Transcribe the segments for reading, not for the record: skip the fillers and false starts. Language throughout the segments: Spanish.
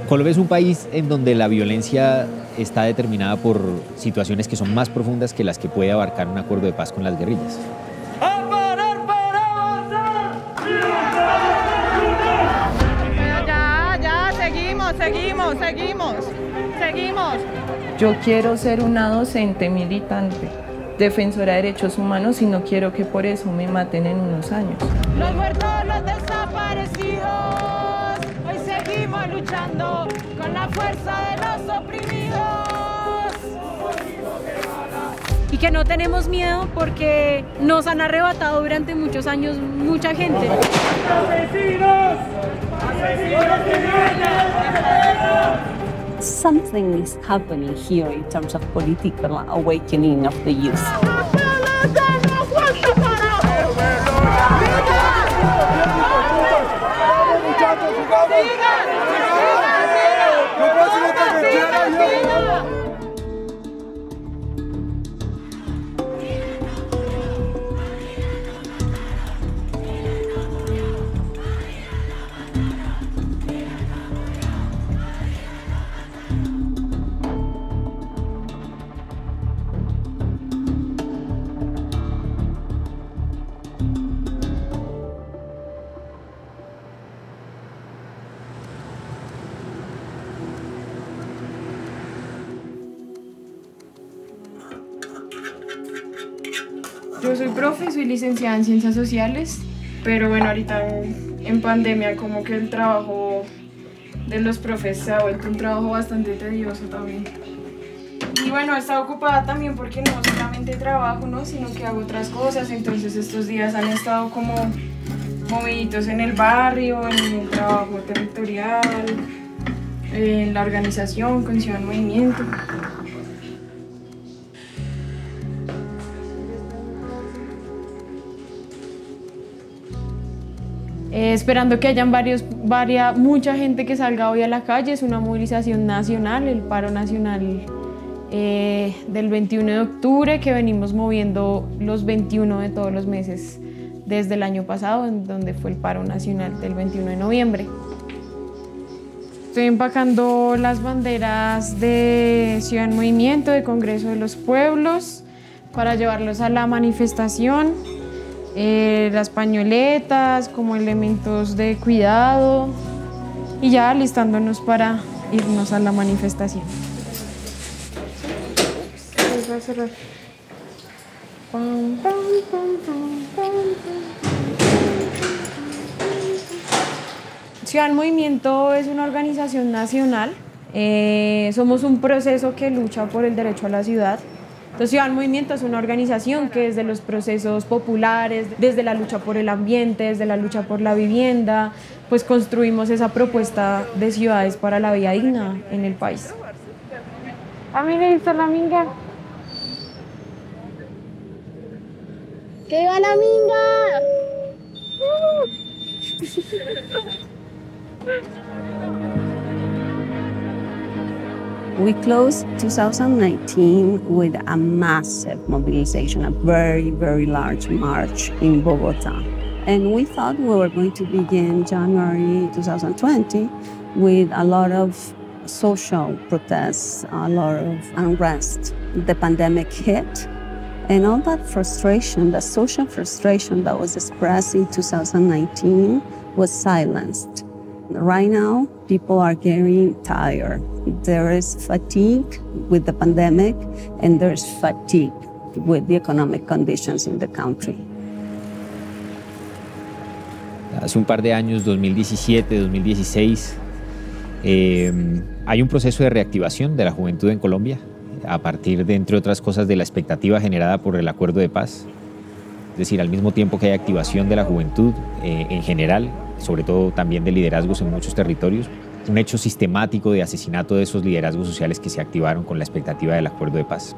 Colombia es un país en donde la violencia está determinada por situaciones que son más profundas que las que puede abarcar un acuerdo de paz con las guerrillas. ¡A parar para avanzar! Pero ya, seguimos. Yo quiero ser una docente militante, defensora de derechos humanos y no quiero que por eso me maten en unos años. Los muertos, los desaparecidos, hoy seguimos luchando con la fuerza de los oprimidos. Y que no tenemos miedo porque nos han arrebatado durante muchos años mucha gente. ¡Asesinos! ¡Asesinos criminales! Something is happening here in terms of political awakening of the youth. Yo soy profe, soy licenciada en Ciencias Sociales, pero bueno, ahorita en pandemia como que el trabajo de los profes se ha vuelto un trabajo bastante tedioso también. Y bueno, he estado ocupada también porque no solamente trabajo, ¿no? Sino que hago otras cosas, entonces estos días han estado como moviditos en el barrio, en el trabajo territorial, en la organización, con Ciudad en Movimiento. Esperando que hayan mucha gente que salga hoy a la calle. Es una movilización nacional, el paro nacional del 21 de octubre que venimos moviendo los 21 de todos los meses desde el año pasado, en donde fue el paro nacional del 21 de noviembre. Estoy empacando las banderas de Ciudad en Movimiento, de Congreso de los Pueblos, para llevarlos a la manifestación. Las pañoletas como elementos de cuidado y ya alistándonos para irnos a la manifestación. Ciudad en Movimiento es una organización nacional, somos un proceso que lucha por el derecho a la ciudad. Entonces, Ciudad en Movimiento es una organización que desde los procesos populares, desde la lucha por el ambiente, desde la lucha por la vivienda, pues construimos esa propuesta de ciudades para la vida digna en el país. A mí me hizo la minga. ¡Que viva la minga! We closed 2019 with a massive mobilization, a very, very large march in Bogota. And we thought we were going to begin January 2020 with a lot of social protests, a lot of unrest. The pandemic hit, and all that frustration, the social frustration that was expressed in 2019 was silenced. Right now, people are getting tired. There is fatigue with the pandemic, and there's fatigue with the economic conditions in the country. Hace un par de años, 2017, 2016, hay un proceso de reactivación de la juventud en Colombia, a partir de, entre otras cosas, de la expectativa generada por el acuerdo de paz. Es decir, al mismo tiempo que hay activación de la juventud en general, sobre todo también de liderazgos en muchos territorios, un hecho sistemático de asesinato de esos liderazgos sociales que se activaron con la expectativa del acuerdo de paz.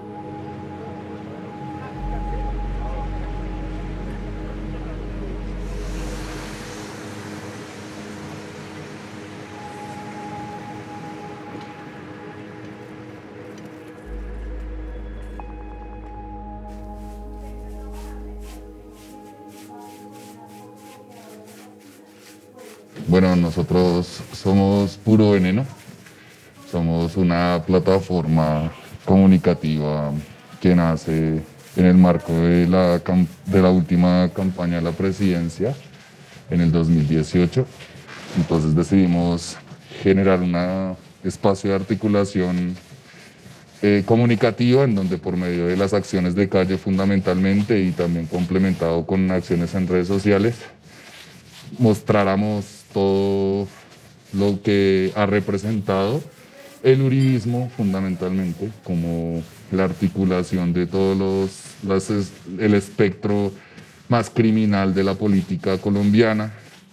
Bueno, nosotros somos Puro Veneno. somos una plataforma comunicativa que nace en el marco de la última campaña de la presidencia en el 2018. Entonces decidimos generar un espacio de articulación comunicativa en donde por medio de las acciones de calle fundamentalmente y también complementado con acciones en redes sociales mostráramos todo lo que ha representado el uribismo fundamentalmente como la articulación de todos el espectro más criminal de la política colombiana.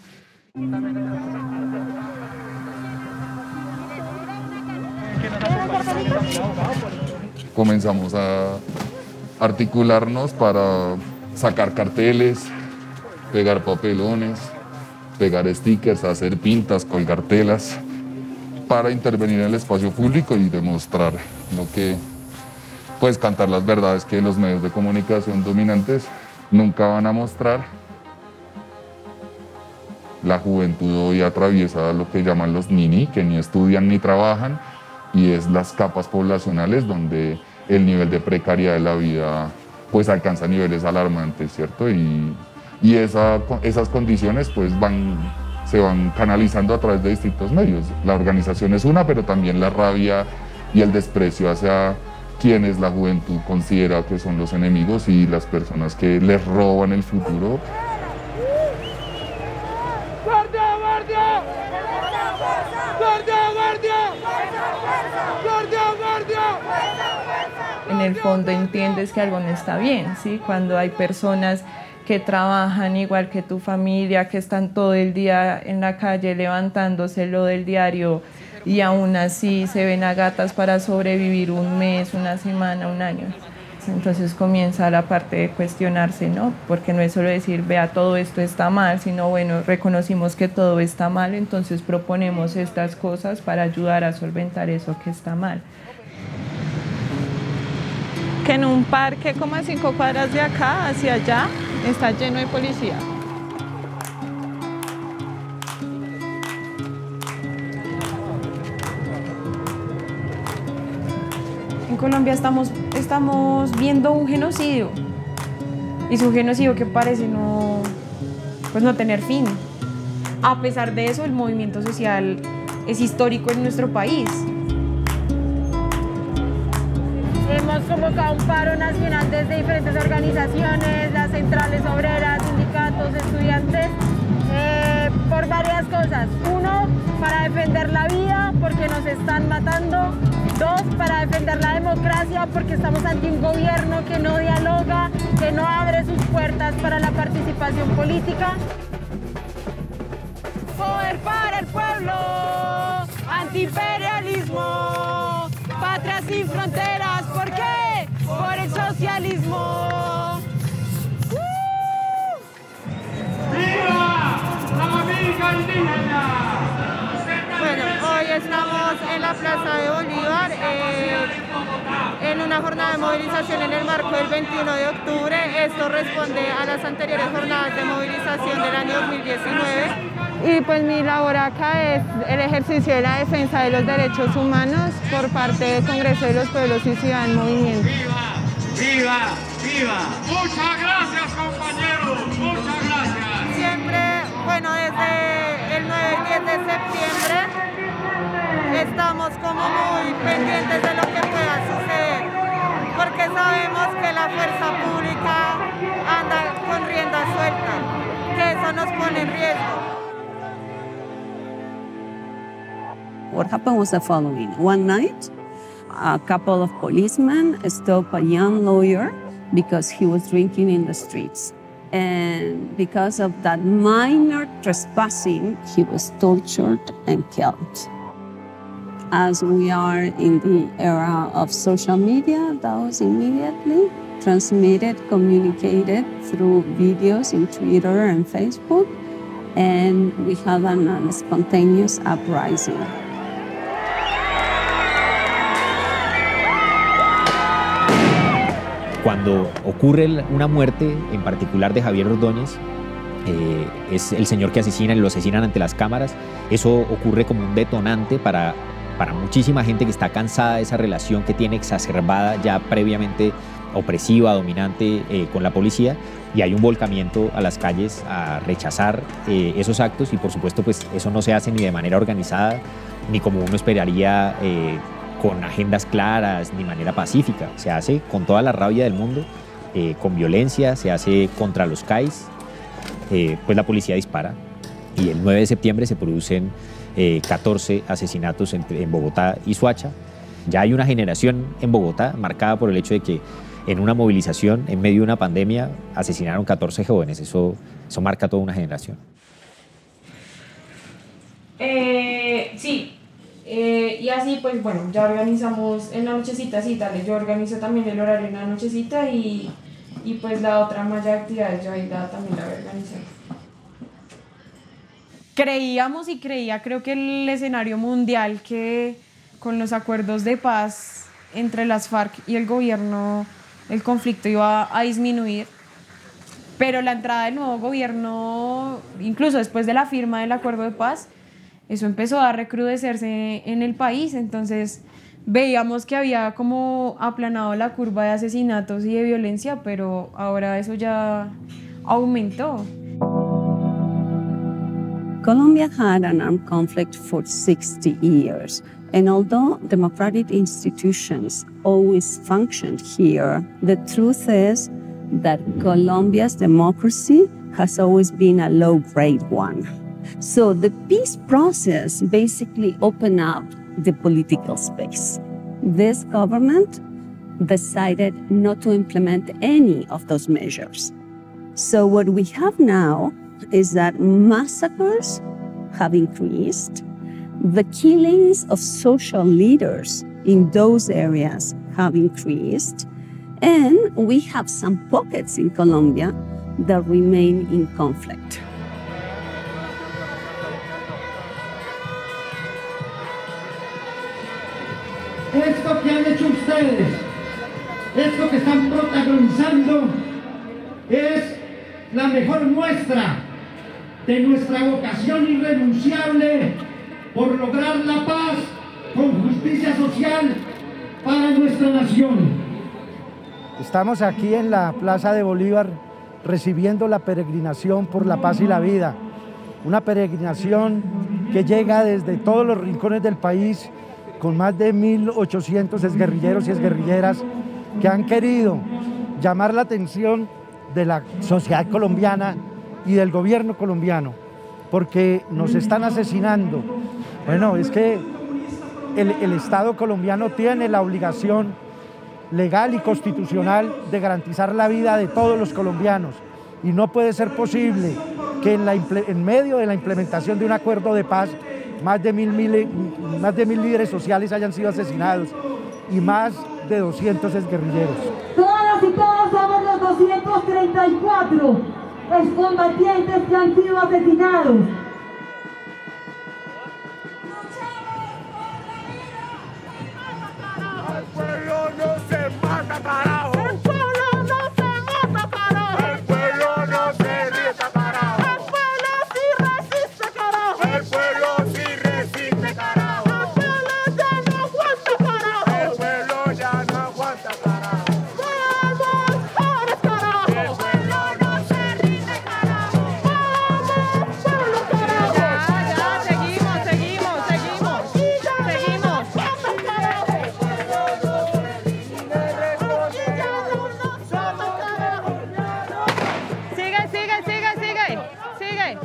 Comenzamos a articularnos para sacar carteles, pegar papelones, pegar stickers, hacer pintas, colgar telas, para intervenir en el espacio público y demostrar lo que, pues cantar las verdades que los medios de comunicación dominantes nunca van a mostrar. La juventud hoy atraviesa lo que llaman los nini, que ni estudian ni trabajan, y es las capas poblacionales donde el nivel de precariedad de la vida pues alcanza niveles alarmantes, ¿cierto? Y esas condiciones pues se van canalizando a través de distintos medios. La organización es una, pero también la rabia y el desprecio hacia quienes la juventud considera que son los enemigos y las personas que les roban el futuro. ¡Guardia, guardia! ¡Guardia, guardia! ¡Guardia, guardia! En el fondo entiendes que algo no está bien, ¿sí? Cuando hay personas que trabajan igual que tu familia, que están todo el día en la calle levantándose lo del diario y aún así se ven a gatas para sobrevivir un mes, una semana, un año. Entonces comienza la parte de cuestionarse, ¿no? Porque no es solo decir, vea, todo esto está mal, sino bueno, reconocimos que todo está mal, entonces proponemos estas cosas para ayudar a solventar eso que está mal. Que en un parque como a 5 cuadras de acá hacia allá está lleno de policía. En Colombia estamos viendo un genocidio, y es un genocidio que parece no tener fin. A pesar de eso, el movimiento social es histórico en nuestro país. Hemos convocado un paro nacional desde diferentes organizaciones, las centrales obreras, sindicatos, estudiantes, por varias cosas. Uno, para defender la vida, porque nos están matando. Dos, para defender la democracia, porque estamos ante un gobierno que no dialoga, que no abre sus puertas para la participación política. Poder para el pueblo, antiimperialismo, patria sin fronteras, ¿por qué? Por el socialismo. ¡Viva la amiga indígena! Bueno, hoy estamos en la Plaza de Bolívar en una jornada de movilización en el marco del 21 de octubre. Esto responde a las anteriores jornadas de movilización del año 2019. Y pues mi labor acá es el ejercicio de la defensa de los derechos humanos por parte del Congreso de los Pueblos y Ciudad en Movimiento. ¡Viva! ¡Viva! ¡Viva! Muchas gracias, compañeros. Muchas gracias. Siempre, bueno, desde el 9 y 10 de septiembre estamos como muy pendientes de lo que pueda suceder, porque sabemos que la fuerza pública anda con rienda suelta, que eso nos pone en riesgo. What happened was the following. One night, a couple of policemen stopped a young lawyer because he was drinking in the streets. And because of that minor trespassing, he was tortured and killed. As we are in the era of social media, that was immediately transmitted, communicated through videos in Twitter and Facebook, and we had a spontaneous uprising. Cuando ocurre una muerte, en particular de Javier Ordóñez, es el señor que asesinan y lo asesinan ante las cámaras. Eso ocurre como un detonante para para muchísima gente que está cansada de esa relación que tiene exacerbada ya previamente opresiva, dominante con la policía, y hay un volcamiento a las calles a rechazar esos actos, y por supuesto pues eso no se hace ni de manera organizada ni como uno esperaría con agendas claras ni manera pacífica. Se hace con toda la rabia del mundo, con violencia, se hace contra los CAIs, pues la policía dispara y el 9 de septiembre se producen 14 asesinatos en Bogotá y Soacha. Ya hay una generación en Bogotá marcada por el hecho de que en una movilización, en medio de una pandemia, asesinaron 14 jóvenes. Eso marca toda una generación. Sí, y así pues bueno, ya organizamos en la nochecita, sí, dale, yo organizo también el horario en la nochecita y pues la otra malla de actividades yo ahí también la voy a organizar. Creíamos y creo que el escenario mundial que con los acuerdos de paz entre las FARC y el gobierno, el conflicto iba a disminuir, pero la entrada del nuevo gobierno, incluso después de la firma del acuerdo de paz, eso empezó a recrudecerse en el país. Entonces veíamos que había como aplanado la curva de asesinatos y de violencia, pero ahora eso ya aumentó. Colombia had an armed conflict for 60 years. And although democratic institutions always functioned here, the truth is that Colombia's democracy has always been a low-grade one. So the peace process basically opened up the political space. This government decided not to implement any of those measures. So what we have now is that massacres have increased. The killings of social leaders in those areas have increased, and we have some pockets in Colombia that remain in conflict. Esto que han hecho ustedes, esto que están protagonizando, es la mejor muestra de nuestra vocación irrenunciable por lograr la paz con justicia social para nuestra nación. Estamos aquí en la Plaza de Bolívar recibiendo la peregrinación por la paz y la vida, una peregrinación que llega desde todos los rincones del país con más de 1.800 exguerrilleros y exguerrilleras que han querido llamar la atención de la sociedad colombiana y del gobierno colombiano, porque nos están asesinando. Bueno, es que el Estado colombiano tiene la obligación legal y constitucional de garantizar la vida de todos los colombianos, y no puede ser posible que en medio de la implementación de un acuerdo de paz más de 1.000 líderes sociales hayan sido asesinados y más de 200 exguerrilleros. Todas y todos somos los 234 excombatientes que han sido asesinados. El pueblo no se mata, carajo. El pueblo no se mata, carajo. El pueblo no se reta, carajo. El pueblo sí resiste, carajo. El pueblo sí resiste, carajo. El pueblo ya no aguanta, carajo. El pueblo ya no aguanta, carajo. Vamos, jóvenes, carajo. El pueblo no se rinde, carajo. Vamos, pueblo, carajo. Ya, seguimos. Sigue.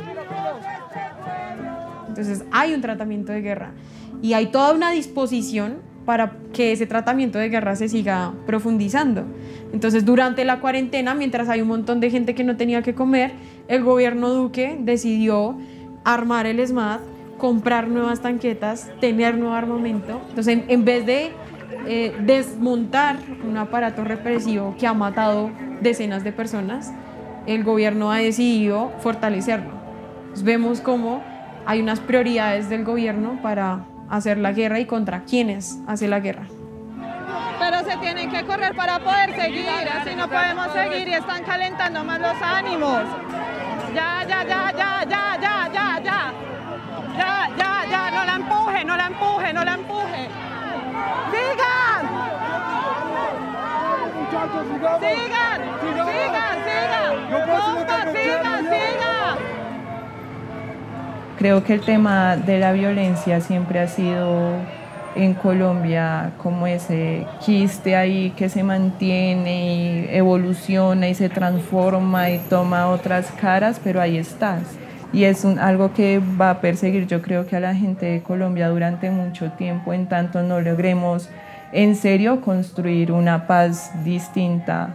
Entonces hay un tratamiento de guerra y hay toda una disposición para que ese tratamiento de guerra se siga profundizando. Entonces durante la cuarentena, mientras hay un montón de gente que no tenía que comer, el gobierno Duque decidió armar el ESMAD, comprar nuevas tanquetas, tener nuevo armamento. Entonces en vez de desmontar un aparato represivo que ha matado decenas de personas, el gobierno ha decidido fortalecerlo. Entonces vemos cómo hay unas prioridades del gobierno para hacer la guerra y contra quienes hace la guerra. Pero se tienen que correr para poder seguir, así no podemos seguir y están calentando más los ánimos. Ya, no la empuje. Creo que el tema de la violencia siempre ha sido en Colombia como ese quiste ahí que se mantiene y evoluciona y se transforma y toma otras caras, pero ahí estás. Y es algo que va a perseguir, yo creo, que a la gente de Colombia durante mucho tiempo, en tanto no logremos en serio construir una paz distinta.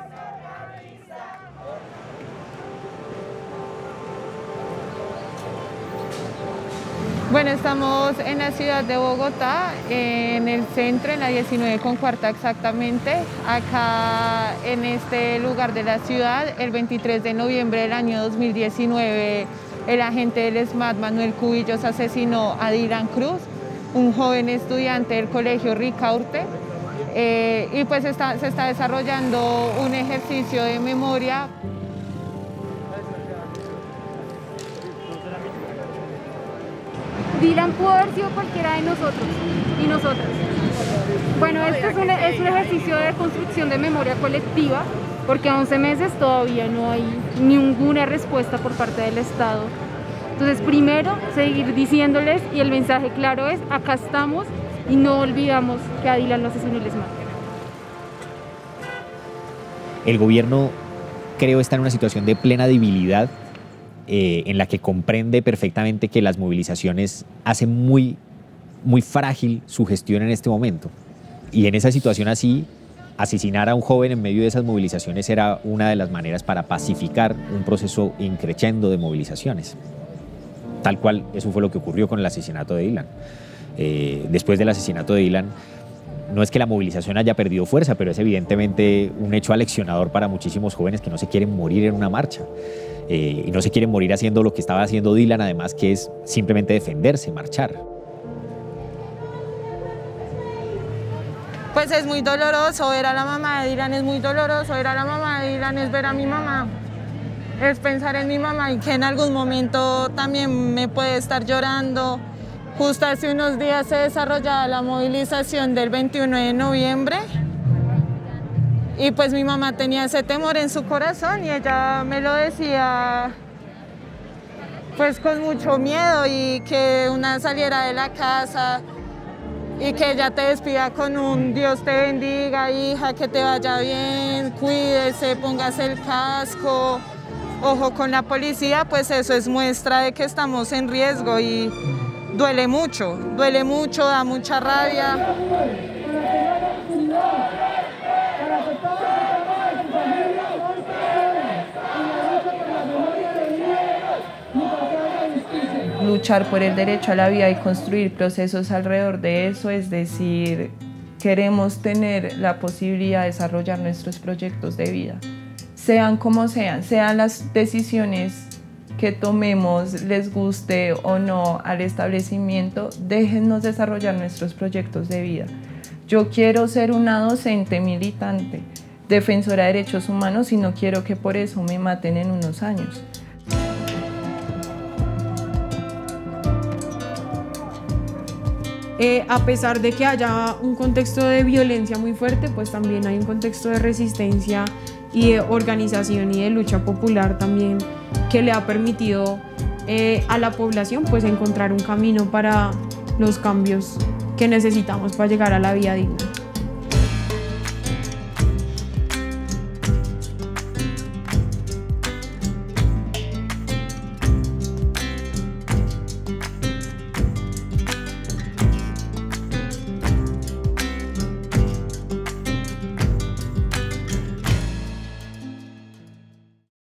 Bueno, estamos en la ciudad de Bogotá, en el centro, en la 19 con cuarta exactamente, acá en este lugar de la ciudad. El 23 de noviembre del año 2019, el agente del SMAT, Manuel Cubillos, asesinó a Dylan Cruz, un joven estudiante del colegio Ricaurte, y pues se está desarrollando un ejercicio de memoria. Dylan pudo haber sido cualquiera de nosotros y nosotras. Bueno, este es un ejercicio de construcción de memoria colectiva, porque a 11 meses todavía no hay ninguna respuesta por parte del Estado. Entonces, primero, seguir diciéndoles, y el mensaje claro es, acá estamos y no olvidamos que a Dylan lo asesinó el SMAT. El gobierno, creo, está en una situación de plena debilidad, en la que comprende perfectamente que las movilizaciones hacen muy frágil su gestión en este momento. Y en esa situación así, asesinar a un joven en medio de esas movilizaciones era una de las maneras para pacificar un proceso increciendo de movilizaciones. Tal cual, eso fue lo que ocurrió con el asesinato de Dylan. Después del asesinato de Dylan, no es que la movilización haya perdido fuerza, pero es evidentemente un hecho aleccionador para muchísimos jóvenes que no se quieren morir en una marcha. Y no se quieren morir haciendo lo que estaba haciendo Dylan, además, que es simplemente defenderse, marchar. Pues es muy doloroso ver a la mamá de Dylan, es muy doloroso ver a la mamá de Dylan, es ver a mi mamá, es pensar en mi mamá y que en algún momento también me puede estar llorando. Justo hace unos días se desarrollaba la movilización del 21 de noviembre. Y pues mi mamá tenía ese temor en su corazón y ella me lo decía pues con mucho miedo, y que una saliera de la casa y que ella te despida con un Dios te bendiga, hija, que te vaya bien, cuídese, póngase el casco, ojo con la policía. Pues eso es muestra de que estamos en riesgo y duele mucho, da mucha rabia. Luchar por el derecho a la vida y construir procesos alrededor de eso, es decir, queremos tener la posibilidad de desarrollar nuestros proyectos de vida, sean como sean las decisiones que tomemos, les guste o no al establecimiento, déjennos desarrollar nuestros proyectos de vida. Yo quiero ser una docente militante, defensora de derechos humanos, y no quiero que por eso me maten en unos años. A pesar de que haya un contexto de violencia muy fuerte, pues también hay un contexto de resistencia y de organización y de lucha popular también, que le ha permitido a la población pues encontrar un camino para los cambios que necesitamos para llegar a la vida digna.